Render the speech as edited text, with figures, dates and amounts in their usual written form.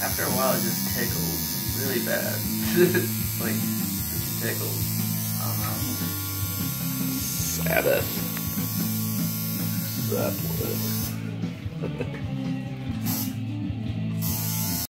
after a while it just tickles really bad. Like, just tickles. I don't know. Sabbath. Sabbath.